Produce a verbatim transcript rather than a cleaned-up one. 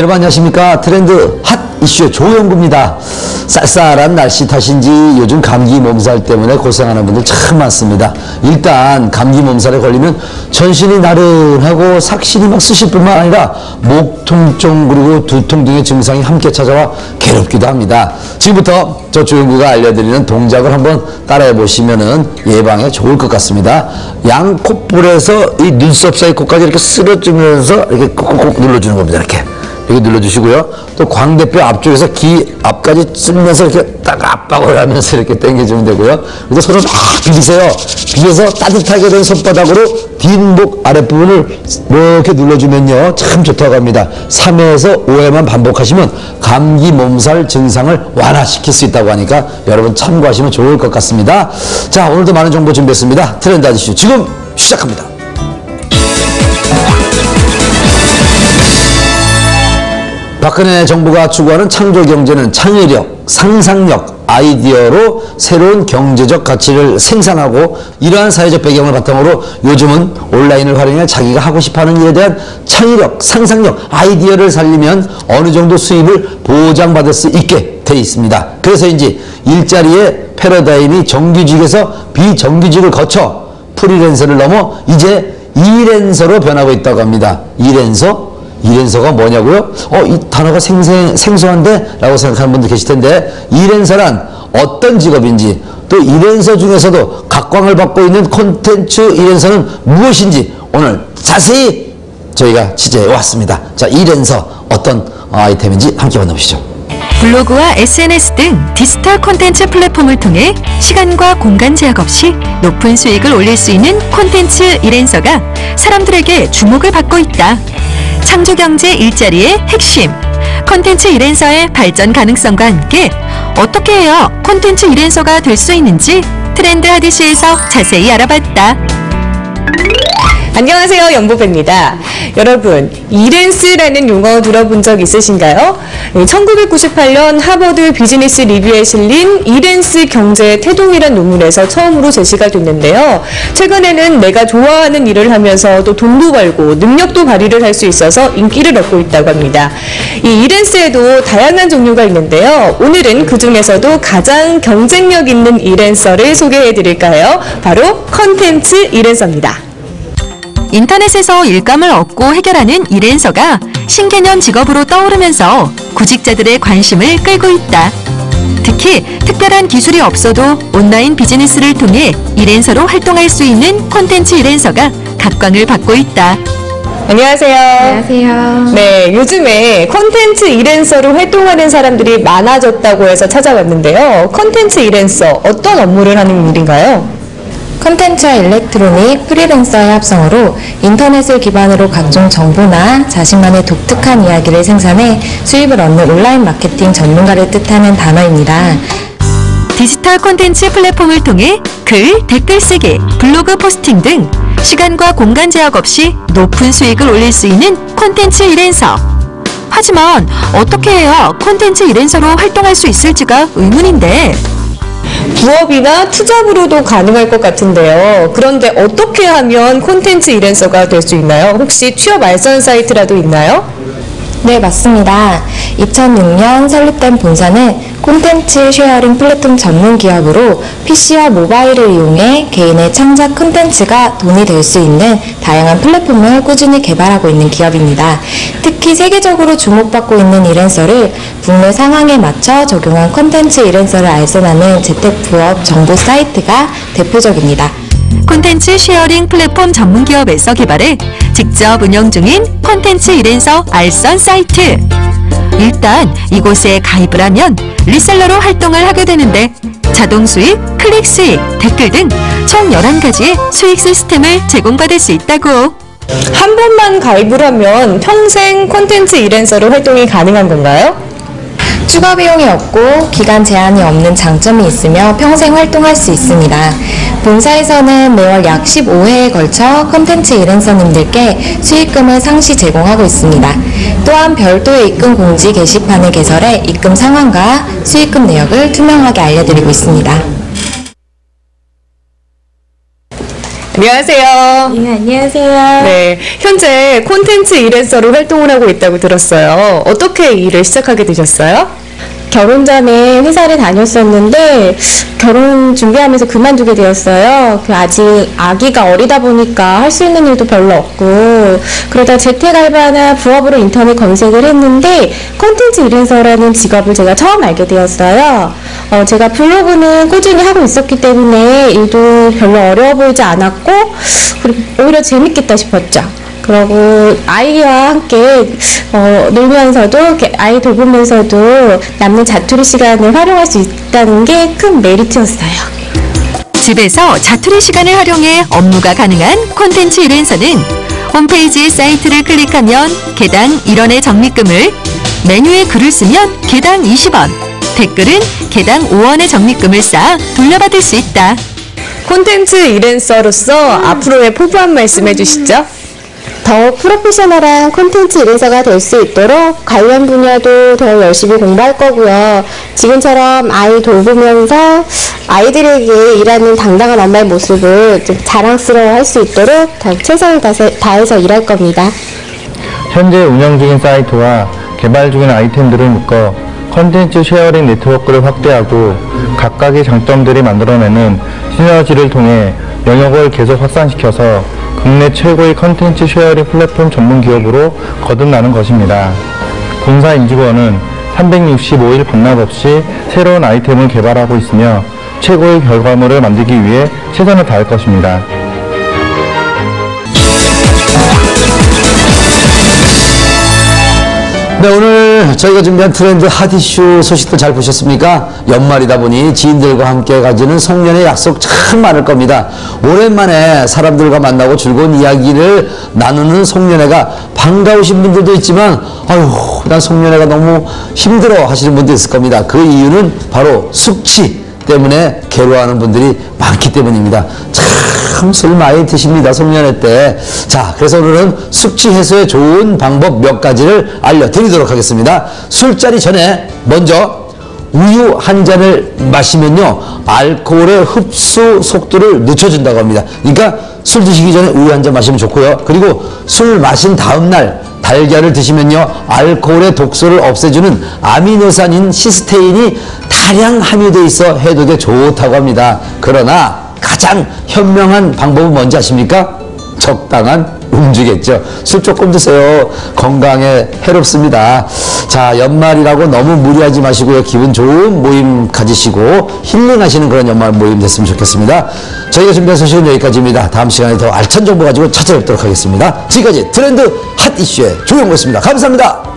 여러분 안녕하십니까. 트렌드 핫 이슈의 조영구입니다. 쌀쌀한 날씨 탓인지 요즘 감기 몸살 때문에 고생하는 분들 참 많습니다. 일단 감기 몸살에 걸리면 전신이 나른하고 삭신이 막 쑤실 뿐만 아니라 목 통증 그리고 두통 등의 증상이 함께 찾아와 괴롭기도 합니다. 지금부터 저 조영구가 알려드리는 동작을 한번 따라해 보시면은 예방에 좋을 것 같습니다. 양 콧볼에서 이 눈썹 사이 코까지 이렇게 쓸어주면서 이렇게 꾹꾹꾹 눌러주는 겁니다. 이렇게. 여기 눌러주시고요. 또 광대뼈 앞쪽에서 귀 앞까지 쓸면서 이렇게 딱 압박을 하면서 이렇게 당겨주면 되고요. 그리고 손을 막 비비세요. 비벼서 따뜻하게 된 손바닥으로 뒷목 아랫부분을 이렇게 눌러주면요. 참 좋다고 합니다. 삼 회에서 오 회만 반복하시면 감기 몸살 증상을 완화시킬 수 있다고 하니까 여러분 참고하시면 좋을 것 같습니다. 자, 오늘도 많은 정보 준비했습니다. 트렌드 아저씨 지금 시작합니다. 박근혜 정부가 추구하는 창조경제는 창의력, 상상력, 아이디어로 새로운 경제적 가치를 생산하고 이러한 사회적 배경을 바탕으로 요즘은 온라인을 활용해 자기가 하고 싶어하는 일에 대한 창의력, 상상력, 아이디어를 살리면 어느 정도 수입을 보장받을 수 있게 돼 있습니다. 그래서인지 일자리의 패러다임이 정규직에서 비정규직을 거쳐 프리랜서를 넘어 이제 이랜서로 변하고 있다고 합니다. 이랜서? 이랜서가 뭐냐고요? 어, 이 단어가 생생, 생소한데? 라고 생각하는 분들 계실 텐데, 이랜서란 어떤 직업인지, 또 이랜서 중에서도 각광을 받고 있는 콘텐츠 이랜서는 무엇인지 오늘 자세히 저희가 취재해 왔습니다. 자, 이랜서 어떤 아이템인지 함께 만나보시죠. 블로그와 에스엔에스 등 디지털 콘텐츠 플랫폼을 통해 시간과 공간 제약 없이 높은 수익을 올릴 수 있는 콘텐츠 이랜서가 사람들에게 주목을 받고 있다. 창조경제 일자리의 핵심, 콘텐츠 이랜서의 발전 가능성과 함께 어떻게 해야 콘텐츠 이랜서가 될 수 있는지 트렌드 핫이슈에서 자세히 알아봤다. 안녕하세요, 연보배입니다. 여러분, 이랜스라는 용어 들어본 적 있으신가요? 천구백구십팔 년 하버드 비즈니스 리뷰에 실린 이랜스 경제의 태동이란 논문에서 처음으로 제시가 됐는데요. 최근에는 내가 좋아하는 일을 하면서 또 돈도 벌고 능력도 발휘를 할 수 있어서 인기를 얻고 있다고 합니다. 이 이랜스에도 다양한 종류가 있는데요. 오늘은 그 중에서도 가장 경쟁력 있는 이랜서를 소개해 드릴까요? 바로 컨텐츠 이랜서입니다. 인터넷에서 일감을 얻고 해결하는 이랜서가 신개념 직업으로 떠오르면서 구직자들의 관심을 끌고 있다. 특히 특별한 기술이 없어도 온라인 비즈니스를 통해 이랜서로 활동할 수 있는 콘텐츠 이랜서가 각광을 받고 있다. 안녕하세요. 안녕하세요. 네, 요즘에 콘텐츠 이랜서로 활동하는 사람들이 많아졌다고 해서 찾아왔는데요. 콘텐츠 이랜서, 어떤 업무를 하는 일인가요? 콘텐츠와 일렉트로닉, 프리랜서의 합성어로 인터넷을 기반으로 각종 정보나 자신만의 독특한 이야기를 생산해 수입을 얻는 온라인 마케팅 전문가를 뜻하는 단어입니다. 디지털 콘텐츠 플랫폼을 통해 글, 댓글 쓰기, 블로그 포스팅 등 시간과 공간 제약 없이 높은 수익을 올릴 수 있는 콘텐츠 이랜서. 하지만 어떻게 해야 콘텐츠 이랜서로 활동할 수 있을지가 의문인데, 부업이나 투잡으로도 가능할 것 같은데요. 그런데 어떻게 하면 콘텐츠 이랜서가 될 수 있나요? 혹시 취업 알선 사이트라도 있나요? 네, 맞습니다. 이천육 년 설립된 본사는 콘텐츠 쉐어링 플랫폼 전문 기업으로 피씨와 모바일을 이용해 개인의 창작 콘텐츠가 돈이 될 수 있는 다양한 플랫폼을 꾸준히 개발하고 있는 기업입니다. 특히 세계적으로 주목받고 있는 이랜서를 국내 상황에 맞춰 적용한 콘텐츠 이랜서를 알선하는 재택부업 정보 사이트가 대표적입니다. 콘텐츠 쉐어링 플랫폼 전문 기업에서 개발해 직접 운영 중인 콘텐츠 이랜서 알선 사이트. 일단 이곳에 가입을 하면 리셀러로 활동을 하게 되는데 자동 수익, 클릭 수익, 댓글 등 총 열한 가지의 수익 시스템을 제공받을 수 있다고. 한 번만 가입을 하면 평생 콘텐츠 이랜서로 활동이 가능한 건가요? 추가 비용이 없고 기간 제한이 없는 장점이 있으며 평생 활동할 수 있습니다. 본사에서는 매월 약 십오 회에 걸쳐 콘텐츠 이랜서님들께 수익금을 상시 제공하고 있습니다. 또한 별도의 입금 공지 게시판을 개설해 입금 상황과 수익금 내역을 투명하게 알려드리고 있습니다. 안녕하세요. 네, 안녕하세요. 네, 현재 콘텐츠 이랜서로 활동을 하고 있다고 들었어요. 어떻게 이 일을 시작하게 되셨어요? 결혼 전에 회사를 다녔었는데 결혼 준비하면서 그만두게 되었어요. 그 아직 아기가 어리다 보니까 할 수 있는 일도 별로 없고 그러다 재택 알바나 부업으로 인터넷 검색을 했는데 콘텐츠 이랜서라는 직업을 제가 처음 알게 되었어요. 어, 제가 블로그는 꾸준히 하고 있었기 때문에 일도 별로 어려워 보이지 않았고 그리고 오히려 재밌겠다 싶었죠. 그리고 아이와 함께 어, 놀면서도 이렇게 아이 돌보면서도 남는 자투리 시간을 활용할 수 있다는 게 큰 메리트였어요. 집에서 자투리 시간을 활용해 업무가 가능한 콘텐츠 이랜서는 홈페이지 사이트를 클릭하면 개당 일 원의 적립금을, 메뉴에 글을 쓰면 개당 이십 원, 댓글은 개당 오 원의 적립금을 쌓아 돌려받을 수 있다. 콘텐츠 이랜서로서 앞으로의 포부 한 말씀 해주시죠. 더욱 프로페셔널한 콘텐츠 이랜서가 될 수 있도록 관련 분야도 더 열심히 공부할 거고요. 지금처럼 아이 돌보면서 아이들에게 일하는 당당한 엄마의 모습을 좀 자랑스러워할 수 있도록 더욱 최선을 다해- 다해서 일할 겁니다. 현재 운영 중인 사이트와 개발 중인 아이템들을 묶어 컨텐츠 쉐어링 네트워크를 확대하고 각각의 장점들이 만들어내는 시너지를 통해 영역을 계속 확산시켜서 국내 최고의 컨텐츠 쉐어링 플랫폼 전문 기업으로 거듭나는 것입니다. 본사 임직원은 삼백육십오 일 밤낮 없이 새로운 아이템을 개발하고 있으며 최고의 결과물을 만들기 위해 최선을 다할 것입니다. 네, 오늘 저희가 준비한 트렌드 핫 이슈 소식들 잘 보셨습니까? 연말이다 보니 지인들과 함께 가지는 송년회 약속 참 많을 겁니다. 오랜만에 사람들과 만나고 즐거운 이야기를 나누는 송년회가 반가우신 분들도 있지만 아유, 난 송년회가 너무 힘들어 하시는 분도 있을 겁니다. 그 이유는 바로 숙취 때문에 괴로워하는 분들이 많기 때문입니다. 참 술 많이 드십니다, 송년회 때. 자, 그래서 오늘은 숙취 해소에 좋은 방법 몇 가지를 알려드리도록 하겠습니다. 술자리 전에 먼저 우유 한 잔을 마시면요, 알코올의 흡수 속도를 늦춰준다고 합니다. 그러니까 술 드시기 전에 우유 한 잔 마시면 좋고요. 그리고 술 마신 다음날 달걀을 드시면요, 알코올의 독소를 없애주는 아미노산인 시스테인이 다량 함유되어 있어 해독에 좋다고 합니다. 그러나 가장 현명한 방법은 뭔지 아십니까? 적당한 음주겠죠. 술 조금 드세요. 건강에 해롭습니다. 자, 연말이라고 너무 무리하지 마시고요. 기분 좋은 모임 가지시고 힐링하시는 그런 연말 모임 됐으면 좋겠습니다. 저희가 준비한 소식은 여기까지입니다. 다음 시간에 더 알찬 정보 가지고 찾아뵙도록 하겠습니다. 지금까지 트렌드 핫 이슈의 조영구였습니다. 감사합니다.